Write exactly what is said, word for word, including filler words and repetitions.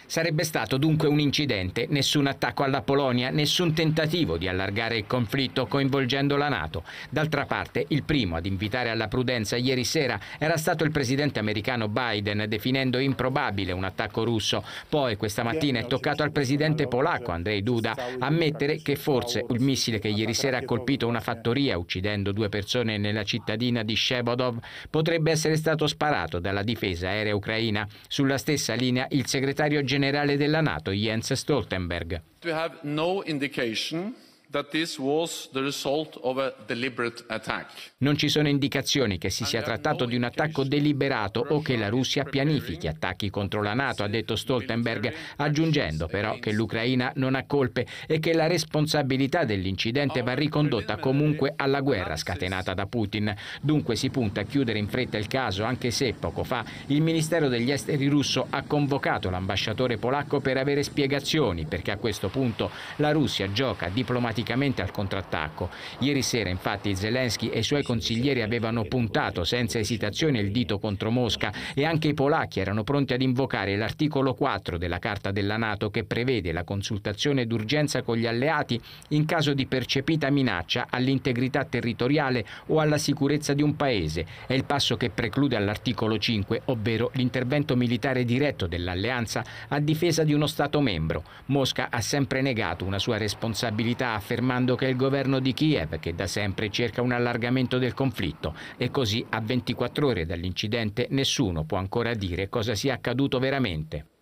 Sarebbe stato dunque un incidente, nessun attacco alla Polonia, nessun tentativo di allargare il conflitto coinvolgendo la NATO. D'altra parte, il primo ad invitare alla prudenza ieri sera era stato il presidente americano Biden, definendo improbabile un attacco russo. Poi questa mattina è toccato al presidente polacco Andrzej Duda ammettere che forse il missile che ieri sera ha colpito una fattoria uccidendo due persone nella cittadina di Shebodov potrebbe essere stato sparato dalla difesa aerea ucraina. Sulla stessa linea il segretario generale della NATO Jens Stoltenberg. We have no indication that this was the result of a deliberate attack. Non ci sono indicazioni che si sia trattato di un attacco deliberato o che la Russia pianifichi attacchi contro la NATO, ha detto Stoltenberg, aggiungendo però che l'Ucraina non ha colpe e che la responsabilità dell'incidente va ricondotta comunque alla guerra scatenata da Putin. Dunque si punta a chiudere in fretta il caso, anche se poco fa il Ministero degli Esteri russo ha convocato l'ambasciatore polacco per avere spiegazioni, perché a questo punto la Russia gioca diplomaticamente al contrattacco. Ieri sera infatti Zelensky e i suoi consiglieri avevano puntato senza esitazione il dito contro Mosca e anche i polacchi erano pronti ad invocare l'articolo quattro della Carta della NATO che prevede la consultazione d'urgenza con gli alleati in caso di percepita minaccia all'integrità territoriale o alla sicurezza di un paese. È il passo che preclude all'articolo cinque, ovvero l'intervento militare diretto dell'alleanza a difesa di uno Stato membro. Mosca ha sempre negato una sua responsabilità, affermando che è il governo di Kiev che da sempre cerca un allargamento del conflitto, e così a ventiquattro ore dall'incidente nessuno può ancora dire cosa sia accaduto veramente.